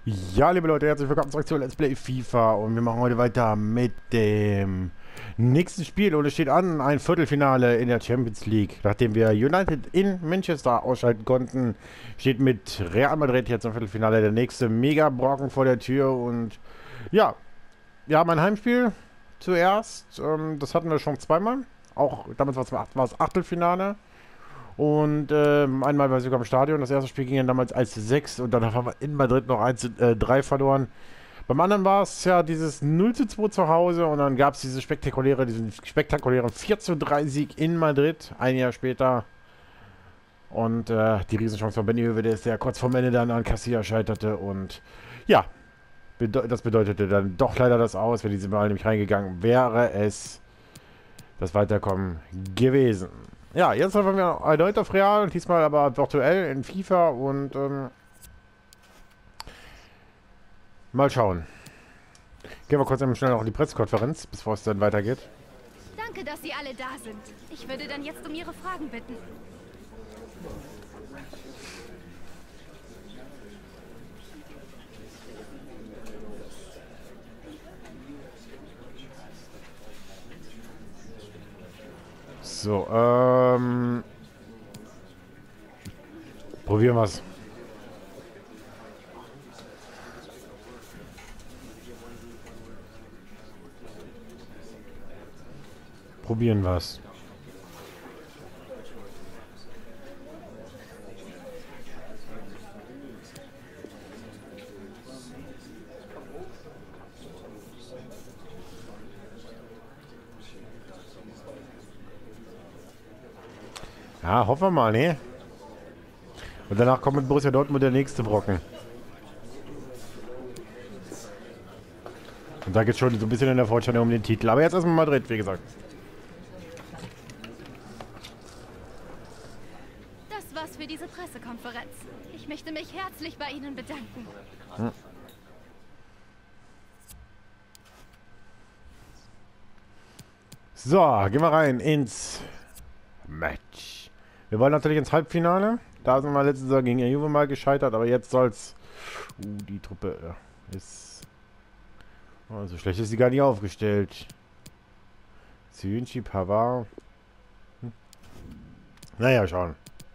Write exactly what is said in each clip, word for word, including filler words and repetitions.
Ja, liebe Leute, herzlich willkommen zurück zu Let's Play FIFA und wir machen heute weiter mit dem nächsten Spiel und es steht an, ein Viertelfinale in der Champions League. Nachdem wir United in Manchester ausschalten konnten, steht mit Real Madrid jetzt im Viertelfinale der nächste Mega-Brocken vor der Tür und ja, wir haben ein Heimspiel zuerst, ähm, das hatten wir schon zweimal, auch damals war es Achtelfinale. Und ähm, einmal war ich sogar im Stadion. Das erste Spiel ging dann damals eins zu sechs und dann haben wir in Madrid noch eins zu drei verloren. Beim anderen war es ja dieses null zu zwei zu Hause und dann gab es diese spektakuläre, diesen spektakulären vier zu drei Sieg in Madrid, ein Jahr später. Und äh, die Riesenchance von Benny Höwedes, der kurz vorm Ende dann an Castilla scheiterte. Und ja, bede das bedeutete dann doch leider das Aus. Wenn diese Mal nämlich reingegangen wäre, es das Weiterkommen gewesen. Ja, jetzt haben wir erneut auf Real, diesmal aber virtuell in FIFA und ähm, mal schauen. Gehen wir kurz einmal schnell noch in die Pressekonferenz, bevor es dann weitergeht. Danke, dass Sie alle da sind. Ich würde dann jetzt um Ihre Fragen bitten. So, ähm... probieren wir's. Probieren wir's. Ja, hoffen wir mal, ne? Und danach kommt mit Borussia Dortmund der nächste Brocken. Und da geht es schon so ein bisschen in der Fortschritt um den Titel. Aber jetzt erstmal Madrid, wie gesagt. Das war's für diese Pressekonferenz. Ich möchte mich herzlich bei Ihnen bedanken. Hm. So, gehen wir rein ins Match. Wir wollen natürlich ins Halbfinale. Da sind wir letzte Saison gegen Juve mal gescheitert, aber jetzt soll's. Uh, die Truppe ist. Oh, so schlecht ist sie gar nicht aufgestellt. Zynchi, Pavard. Hm. Naja, schauen.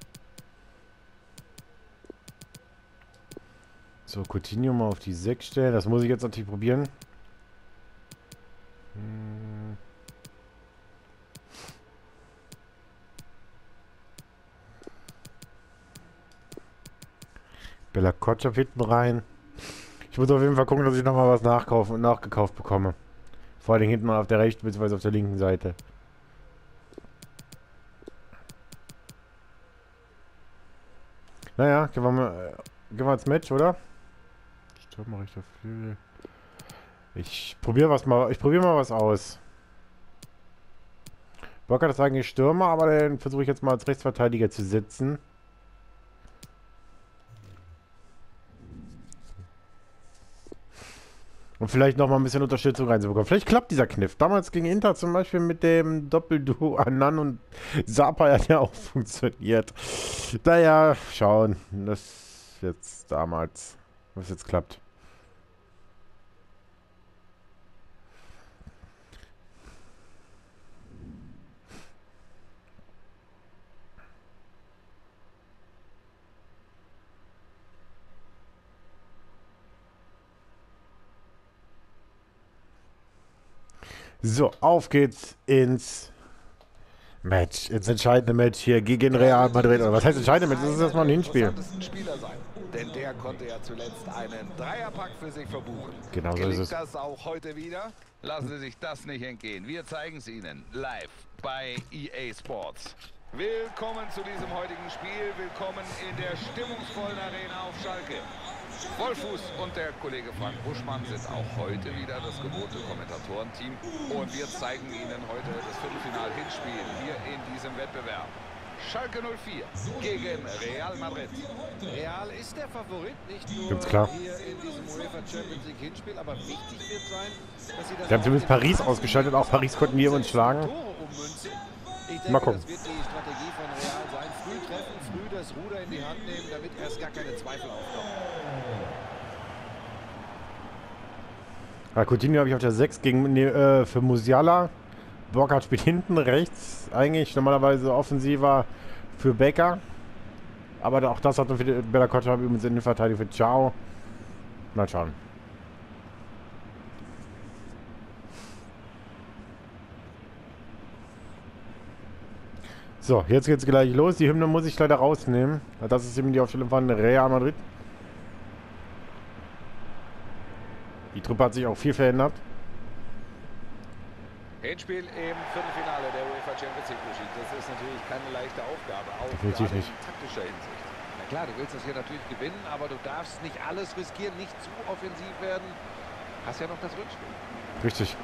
So, Coutinho mal auf die sechs stellen. Das muss ich jetzt natürlich probieren. Hm. Bella Kotschap hinten rein. Ich muss auf jeden Fall gucken, dass ich nochmal was nachkaufen und nachgekauft bekomme. Vor allem hinten mal auf der rechten bzw. auf der linken Seite. Naja, gehen wir mal äh, gehen wir ins Match, oder? Stürmer, rechter Flügel. Ich probiere was mal. Ich probiere mal was aus. Bock hat das eigentlich Stürmer, aber den versuche ich jetzt mal als Rechtsverteidiger zu setzen. Und vielleicht noch mal ein bisschen Unterstützung reinzubekommen. Vielleicht klappt dieser Kniff. Damals gegen Inter zum Beispiel mit dem Doppelduo Anan und Sapa hat ja auch funktioniert. Naja, schauen. Das jetzt damals, was jetzt klappt. So, auf geht's ins Match. Ins entscheidende Match hier gegen Real Madrid. Oder was heißt entscheidende Match? Das ist erstmal ein Hinspiel. Spieler sein, denn der konnte ja zuletzt einen Dreierpack für sich verbuchen. Genau so ist es. Das auch heute wieder? Lassen Sie sich das nicht entgehen. Wir zeigen es Ihnen live bei E A Sports. Willkommen zu diesem heutigen Spiel. Willkommen in der stimmungsvollen Arena auf Schalke. Wolfuß und der Kollege Frank Buschmann sind auch heute wieder das gewohnte Kommentatorenteam und wir zeigen Ihnen heute das Viertelfinal-Hinspiel hier in diesem Wettbewerb. Schalke null vier gegen Real Madrid. Real ist der Favorit, nicht nur Ganz klar. hier in diesem UEFA Champions League Hinspiel, aber wichtig wird sein, dass sie das Wir haben zumindest Paris ausgeschaltet, auch Paris konnten wir uns schlagen. Ich denke, Mal gucken. das wird die Strategie von Real sein. Früh treffen, früh das Ruder in die Hand nehmen, damit erst gar keine Zweifel aufkommen. Ja, Coutinho habe ich auf der sechs gegen, nee, äh, für Musiala. Burkhardt spielt hinten rechts. Eigentlich normalerweise offensiver für Becker. Aber auch das hat man für Bella Cotta übrigens in der Verteidigung für Ciao. Mal schauen. So, jetzt geht's gleich los. Die Hymne muss ich leider rausnehmen. Das ist eben die Aufstellung von Real Madrid. Die Truppe hat sich auch viel verändert. Hinspiel im Viertelfinale der UEFA Champions League. Das ist natürlich keine leichte Aufgabe, auch Definitiv gerade nicht. in taktischer Hinsicht. Na klar, du willst das hier natürlich gewinnen, aber du darfst nicht alles riskieren, nicht zu offensiv werden. Hast ja noch das Rückspiel. Richtig.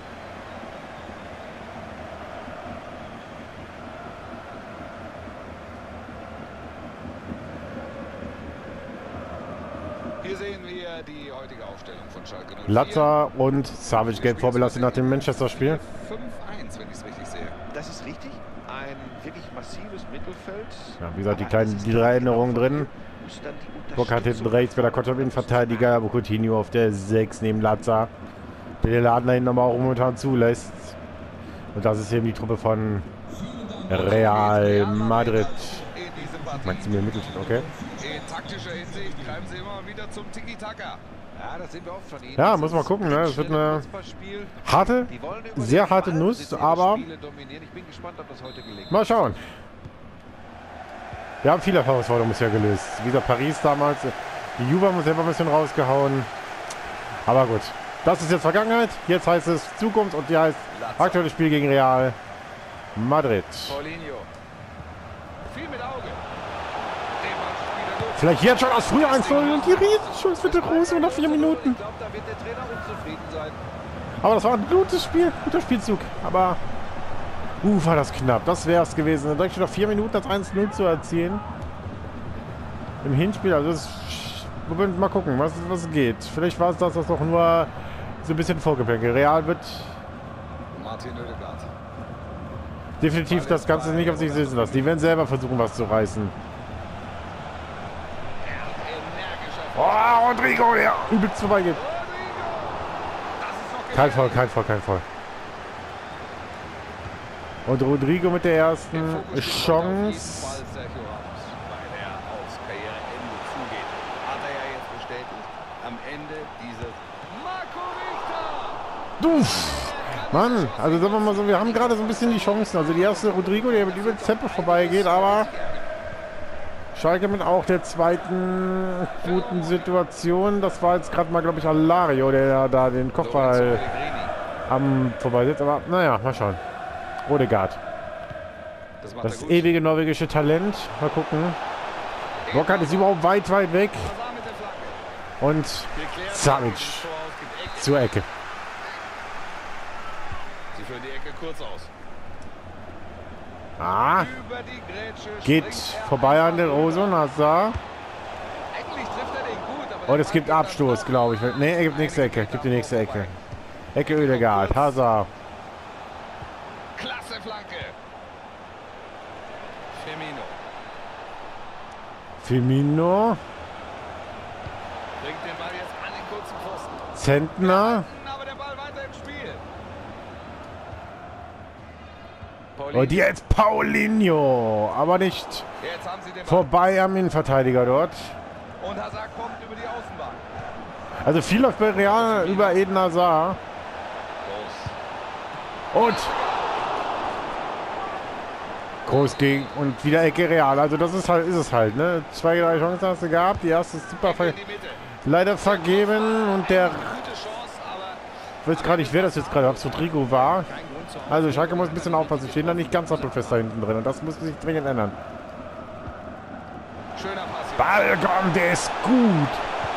Hier sehen wir die heutige Aufstellung von Schalke null vier. Latza und Savic gelb vorbelastet nach dem Manchester-Spiel. fünf eins, wenn ich es richtig sehe. Das ist richtig. Ein wirklich massives Mittelfeld. Ja, wie gesagt, die Aber kleinen, es ist die drei genau Änderungen von drin. dir, muss dann die Burkhardt hinten Unterstützung rechts, Bella Cotta im Verteidiger, aber Coutinho auf der sechs neben Latza. Der den Laden da hinten aber auch momentan zulässt. Und das ist eben die Truppe von Real Madrid. In diesem Partie. Meinst du mir Mittelfeld, okay? In taktischer Hinsicht greifen sie immer wieder zum Tiki-Taka. Ja, das sehen wir oft von ihnen. Ja, Das muss man ist gucken, ne? Das wird schnelle eine Fußballspiel. harte, Die wollen über sehr den harte Ball Nuss, besitzen, aber Spiele dominieren. Ich bin gespannt, ob das heute gelingt. mal schauen. Wir haben viele Herausforderungen bisher gelöst. Wie gesagt, Paris damals, die Juve haben uns selber ein bisschen rausgehauen. Aber gut, das ist jetzt Vergangenheit. Jetzt heißt es Zukunft und die heißt aktuelles Spiel gegen Real Madrid. Paulinho. Viel mit Auge. Den Ball spielt er durch. Vielleicht jetzt schon aus früher eins null und die Riesenchance für die Rose nach vier Minuten. Ich glaube, da wird der Trainer unzufrieden sein. Aber das war ein gutes Spiel, guter Spielzug. Aber, uh, war das knapp. Das wäre es gewesen. Dann direkt schon noch vier Minuten das eins null zu erzielen. Im Hinspiel, also das ist, mal gucken, was, was geht. Vielleicht war es das, das doch nur so ein bisschen Vorgeplänkel. Real wird Martin Odegaard. definitiv das Ganze nicht auf sich sitzen lassen. Die werden selber versuchen, was zu reißen. Oh, Rodrigo, der übelst vorbeigeht. Kein Fall, kein Fall, kein Fall. Und Rodrigo mit der ersten Chance. Uff. Mann, also sagen wir mal so, wir haben gerade so ein bisschen die Chancen. Also die erste Rodrigo, der mit übel Tempo vorbeigeht, aber Schalke mit auch der zweiten guten Situation. Das war jetzt gerade mal, glaube ich, Alario, der da den Kopfball am vorbeisitzt. Aber naja, mal schauen. Odegaard. Das, macht Das er gut. ewige norwegische Talent. Mal gucken. Burkhardt ist überhaupt weit, weit weg. Hazard mit der Flanke. Und Geklärt. Savic Das Tor aus gibt Ecke. zur Ecke. Sie führen die Ecke kurz aus. Ah, Über die Grätsche geht springt er vorbei an einfach der Rose und Hazard. Eigentlich trifft er den gut, aber Und der es gibt Ball geht Abstoß, dann glaube ich. Ne, er gibt nächste Ecke. Gibt die nächste Ecke. Ecke Oedegaard, Hazard. Klasse Flanke. Firmino Firmino. bringt den Ball jetzt an den kurzen Pfosten. Zentner. Aber der Ball weiter im Spiel. Und jetzt Paulinho. Aber nicht Jetzt haben sie den Ball. vorbei am Innenverteidiger dort. Und Hazard kommt über die Außenbahn. Also viel läuft bei Real über Eden Hazard. Groß. Und Groß gegen und wieder Ecke Real. Also das ist halt, ist es halt, ne? Zwei, drei Chancen hast du gehabt. Die erste ist super ver In die Mitte. leider vergeben. Und der Gute Chance, aber ich weiß gerade nicht, wer das jetzt gerade, ob es Rodrigo war. Also Schalke muss ein bisschen aufpassen. Stehen da nicht ganz sattelfest da hinten drin. Und das muss sich dringend ändern. schöner Pass. hier. Ball kommt, der ist gut.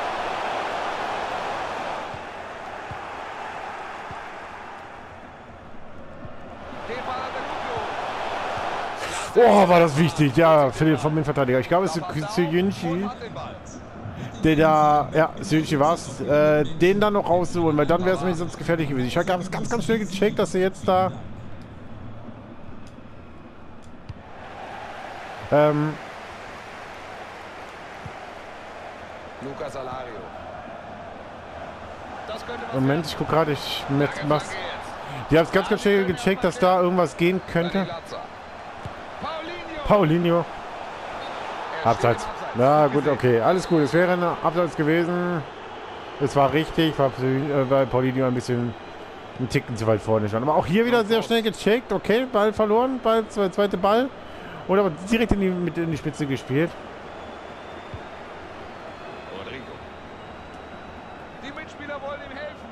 Den Ball hat er gut geholt. Oh, war das wichtig. Ja, für den, vom Innenverteidiger. Ich glaube, es ist Ziyunchi, Und hat den Ball. der da, ja, Ziyunchi war es, äh, den dann noch rauszuholen, weil dann wäre es mir sonst gefährlich gewesen. Ich habe ganz, ganz, ganz schnell gecheckt, dass er jetzt da ähm, Lucas Alario. Das könnte was Moment, werden. ich guck gerade, ich mit Lange was. Flanke jetzt. Die haben es ganz, ganz schnell gecheckt, dass da irgendwas gehen könnte. Latza. Paulinho. Paulinho. Er Abseits. steht im Abseits. Na Gut gut, gesehen. okay. Alles gut. Es wäre ein Abseits gewesen. Es war richtig, war, äh, weil Paulinho ein bisschen einen Ticken zu weit vorne stand. Aber auch hier wieder sehr schnell gecheckt. Okay, Ball verloren, Ball, zwe- zweite Ball. Oder aber direkt in die, mit in die Spitze gespielt. Rodrigo. Die Mitspieler wollen ihm helfen.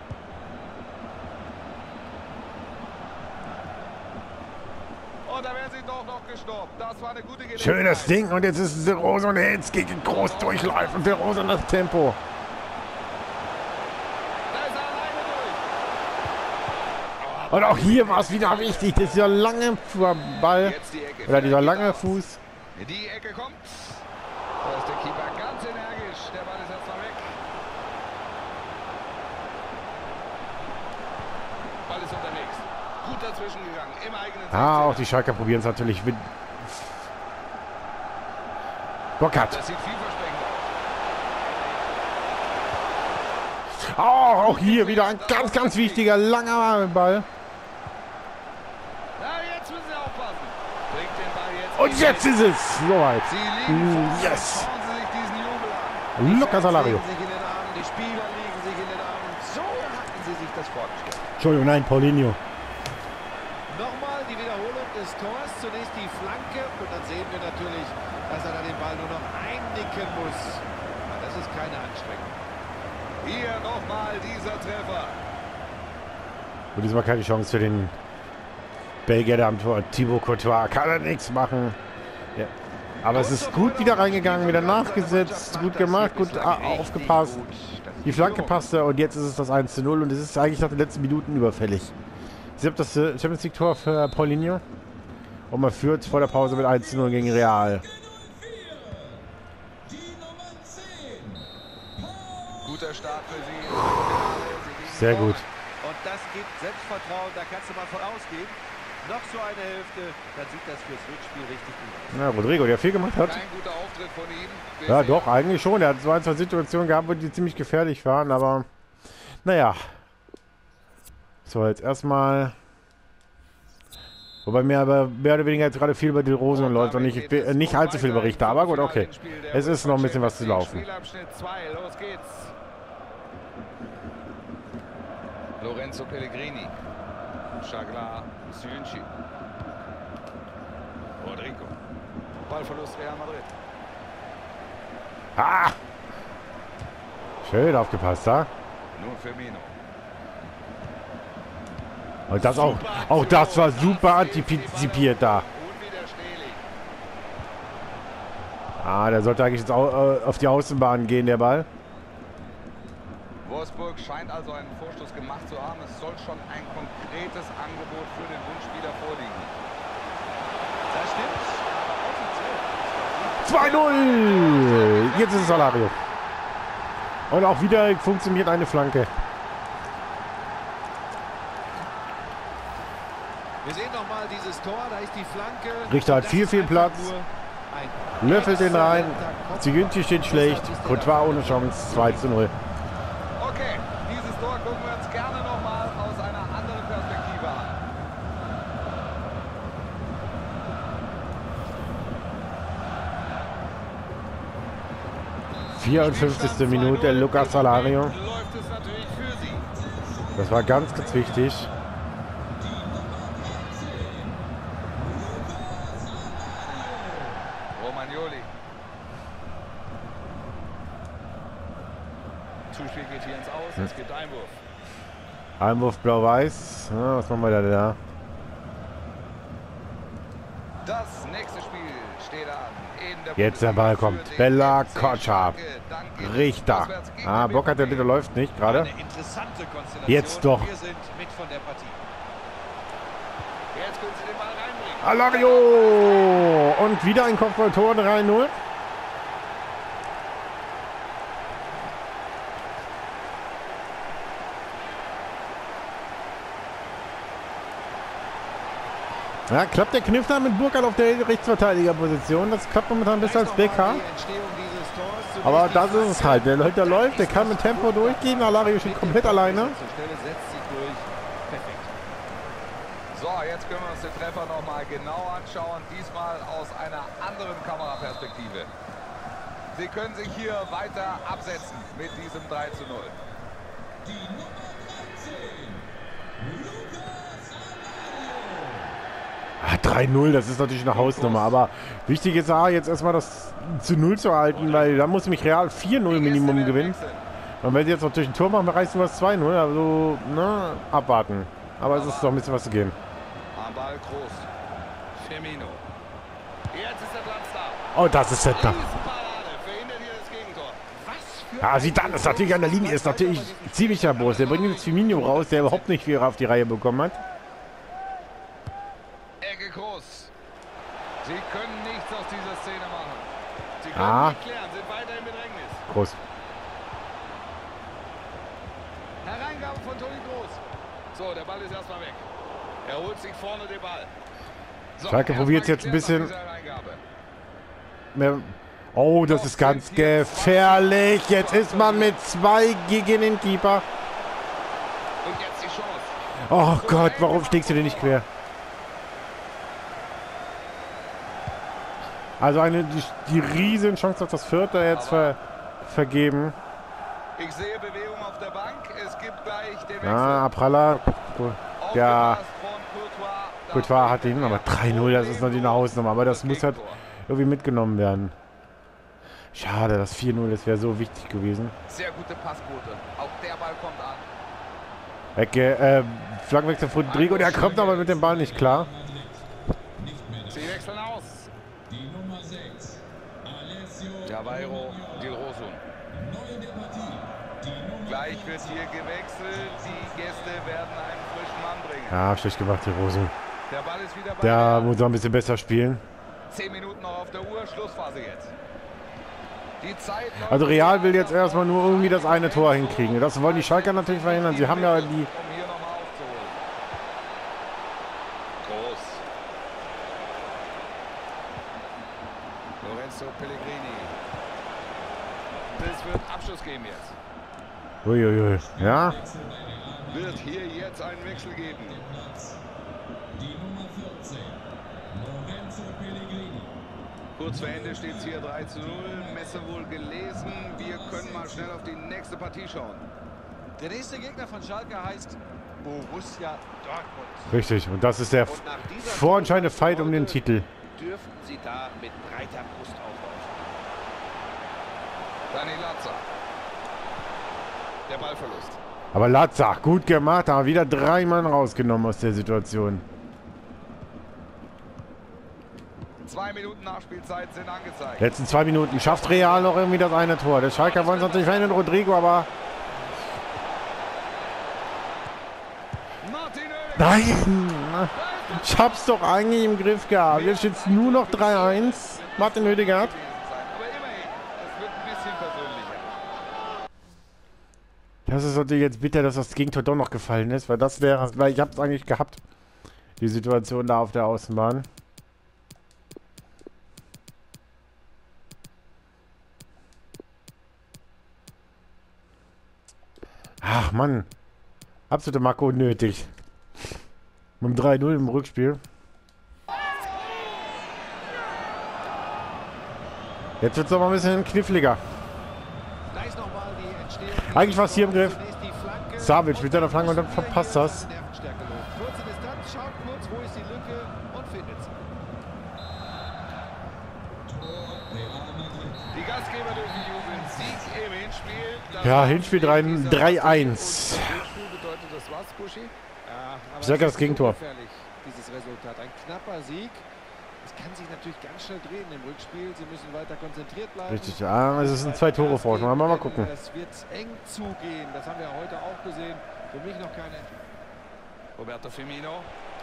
Und da wäre sie doch noch gestorben. Das war eine gute Gelegenheit. Schönes Ding. Und jetzt ist es der Rose und Hens gegen Groß durchläuft. Und der Rose das Tempo. Da ist er alleine durch. Und auch hier war es wieder wichtig. Dieser lange Ball. Jetzt die Ecke. Oder dieser Vielleicht lange geht's aus. Fuß. Die Ecke kommt. Da ist der Keeper ganz energisch. Der Ball ist erstmal weg. Ball ist unterwegs. Gut dazwischen gegangen. Im eigenen Ah, auch sechzehner. die Schalker probieren es natürlich. mit- Burkhardt. Das sieht vielversprechend aus. Oh, auch hier wieder ein ganz, ganz wichtiger, langer Ball. Ja, jetzt müssen sie aufpassen. Bringt den Ball jetzt. Und in jetzt den- ist es soweit. Sie liegen vorne. Yes. Schauen Sie sich diesen Jubel an. Lucas Alario. Legen sich in den Armen, die Spieler legen sich in den Armen. So hatten sie sich das vorgestellt. Entschuldigung, nein, Paulinho. Nochmal die Wiederholung des Tors. Zunächst die Flanke und dann sehen wir natürlich, dass er da den Ball nur noch einnicken muss. Aber das ist keine Anstrengung. Hier nochmal dieser Treffer. Und diesmal keine Chance für den Belgier da am Tor. Thibaut Courtois kann er nichts machen. Ja. Aber es ist gut wieder reingegangen, wieder nachgesetzt, gut gemacht, gut a- aufgepasst. Die Flanke passte und jetzt ist es das eins zu null und es ist eigentlich nach den letzten Minuten überfällig. Sie haben das äh, Champions League Tor für Paulinho und man führt vor der Pause mit eins zu null gegen Real. Guter Start für sie. Sie Sehr liegen gut. Und das gibt Selbstvertrauen, da kannst du mal vorausgehen. Noch so eine Hälfte, dann sieht das fürs Rückspiel richtig gut aus. Na, Rodrigo, der viel gemacht vorne. hat. Kein guter Auftritt von ihm. Ja, Bisher. doch, eigentlich schon. Er hat so ein, zwei Situationen gehabt, wo die ziemlich gefährlich waren, aber naja. So, jetzt erstmal. Wobei mir aber mehr oder weniger jetzt gerade viel über die Rosen läuft und nicht, äh, nicht allzu viel Berichte. Aber gut, okay. Es ist noch ein bisschen was zu laufen. Spielabschnitt zwei, los geht's. Lorenzo Pellegrini. Chagla, Syunchi. Rodrigo. Ballverlust Real Madrid. Ah! Schön aufgepasst, da. Nun Firmino. Und das auch, auch das war super antizipiert da. Unwiderstehlich. Ah, der sollte eigentlich jetzt au- äh, auf die Außenbahn gehen, der Ball. Wolfsburg scheint also einen Vorstoß gemacht zu haben. Es soll schon ein konkretes Angebot für den Wunschspieler vorliegen. Das stimmt, aber offiziell. zwei null! Jetzt ist es Alario. Und auch wieder funktioniert eine Flanke. Wir sehen nochmal dieses Tor, da ist die Flanke. Richter hat Das viel, ist viel einfach Platz. nur ein Löffelt den rein. exzellenter Kopfball. Zigünti steht schlecht. Courtois ohne Chance. zwei zu null. Okay, dieses Tor gucken wir uns gerne nochmal aus einer anderen Perspektive an. vierundfünfzigste Minute. Lucas Alario. Läuft es natürlich für sie. Das war ganz, ganz wichtig. Romagnoli. Zuspiel geht hier ins Aus. Es gibt Einwurf. Einwurf blau-weiß. Ja, was machen wir da? da? Das nächste Spiel steht an. In der Jetzt der Ball kommt. Bundesliga für den Bella F C Kocha. Schalke. Dann geht es Richter. auswärts gegen Ah, den Bock hat der B V B. Bitte läuft nicht gerade. Eine interessante Konstellation. Jetzt doch. Wir sind mit von der Partie. Jetzt können sie den Ball reinbringen. Alario! Und wieder ein Kopfballtor. drei null. Ja, klappt der Kniff da mit Burkhardt auf der Rechtsverteidigerposition. Das klappt momentan besser als B K. Aber das ist es halt. Der Leute läuft, der kann mit Tempo durchgehen. Alario steht komplett alleine. So, jetzt können wir uns den Treffer nochmal genau anschauen. Diesmal aus einer anderen Kameraperspektive. Sie können sich hier weiter absetzen mit diesem drei zu null. Ah, drei null, das ist natürlich eine Hausnummer. Aber wichtig ist ah, jetzt erstmal das zu null zu halten, weil da muss mich Real vier null Minimum gewinnen. Und wenn sie jetzt natürlich ein Tor machen, reißt nur was zwei null. Also, ne, abwarten. Aber es ist doch ein bisschen was zu gehen. Am Ball groß. Firmino. Jetzt ist der Platz da. Oh, das ist der da. Verhindert hier das Gegentor. Ja, Zidane ist natürlich an der Linie, ist natürlich ziemlich erbost. Der bringt jetzt Firmino raus, der überhaupt nicht viel auf die Reihe bekommen hat. Ecke groß. Sie können nichts aus dieser Szene machen. Sie können Ah. nicht klären, sind weiter im Bedrängnis. Groß. Hereingabe von Toni Groß. So, der Ball ist erstmal weg. Er holt sich vorne den Ball. So, Schalke probiert jetzt ein bisschen mehr. Oh, das ist ganz gefährlich. Jetzt ist man mit zwei gegen den Keeper. Und jetzt die Chance. Oh Gott, warum schlägst du den nicht quer? Also eine die, die riesen Chance auf das vierte jetzt ver, vergeben. Ich sehe Bewegung auf der Bank. Es gibt gleich den Wechsel. Ah, Pralla. Ja, Aufgepasst von Courtois. Courtois hat ihn, aber drei null, das ist natürlich eine Hausnummer. Aber das muss halt irgendwie mitgenommen werden. Schade, das vier null, das wäre so wichtig gewesen. Sehr gute Passquote. Auch der Ball kommt an. Ecke, äh, Flankenwechsel von Rodrigo, der kommt aber mit dem Ball nicht klar. Sie wechseln aus. Javairo, Di Rosun. Gleich wird hier gewechselt. Die Gäste werden einen frischen Mann bringen. Ja, schlecht gemacht, die Rose. Der Ball ist wieder bei Der Real. muss noch ein bisschen besser spielen. Zehn Minuten noch auf der Uhr. Schlussphase jetzt. Die Zeit läuft. Also Real will jetzt erstmal nur irgendwie das eine Tor hinkriegen. Das wollen die Schalker natürlich verhindern. Sie haben ja die... Um hier nochmal aufzuholen. Groß. Lorenzo Pellegrini. Das wird Abschluss geben jetzt. Uiuiui. Ja? Wird hier jetzt einen Wechsel geben. Kurz vor Ende steht es hier drei zu null. Messe wohl gelesen. Wir können mal schnell auf die nächste Partie schauen. Der nächste Gegner von Schalke heißt Borussia Dortmund. Richtig. Und das ist der Und nach dieser vorentscheidende Fight um den Titel. dürften sie da mit breiter Brust auflaufen. Dani Latza. Der Ballverlust. Aber Latzach, gut gemacht. Da haben wir wieder drei Mann rausgenommen aus der Situation. Zwei Minuten Nachspielzeit sind angezeigt. Letzten zwei Minuten schafft Real noch irgendwie das eine Tor. Der Schalker wollen es natürlich verhindern, Rodrigo, aber... Martin Oedegaard. Nein! Ich hab's doch eigentlich im Griff gehabt. Jetzt steht es nur noch drei eins. Martin Oedegaard. Aber immerhin, es wird ein bisschen persönlicher. Das ist natürlich jetzt bitter, dass das Gegentor doch noch gefallen ist, weil das wäre... Weil ich hab's eigentlich gehabt. Die Situation da auf der Außenbahn. Ach Mann, absolute Makro nötig. Mit dem drei null im Rückspiel. Jetzt wird es aber ein bisschen kniffliger. Da ist noch mal die Entstehung. Eigentlich war es hier im Griff. Zunächst die Flanke. Savic mit seiner Flanke und dann verpasst das. Nervenstärke los. Kurze Distanz, schaut kurz, wo ist die Lücke und findet sie. Die Gastgeber dürfen jubeln. Sieg im Hinspiel. Das Ja, war Hinspiel dieser drei eins. Und Hinspiel bedeutet das was, Buschi? Ja, aber Ich sag ja, es das ist Gegentor. ungefährlich, dieses Resultat. Ein knapper Sieg. Es kann sich natürlich ganz schnell drehen im Rückspiel. Sie müssen weiter konzentriert bleiben. Richtig, ja, es ist ein zwei Tore Vorsprung. Mal, mal gucken. Es wird eng zugehen. Das haben wir heute auch gesehen. Für mich noch keine. Roberto Firmino.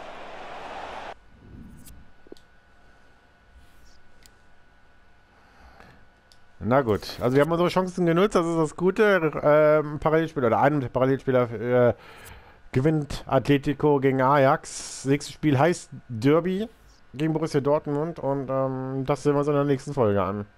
Na gut, also wir haben unsere Chancen genutzt, das ist das Gute. Ähm, Parallelspieler oder einem der Parallelspieler äh, gewinnt Atletico gegen Ajax. Nächstes Spiel heißt Derby gegen Borussia Dortmund und ähm, das sehen wir uns in der nächsten Folge an.